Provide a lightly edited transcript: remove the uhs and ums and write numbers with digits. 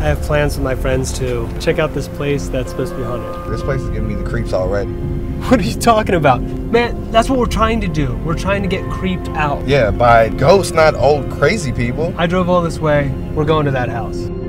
I have plans with my friends to check out this place that's supposed to be haunted. This place is giving me the creeps already. What are you talking about? Man, that's what we're trying to do. We're trying to get creeped out. Yeah, by ghosts, not old crazy people. I drove all this way. We're going to that house.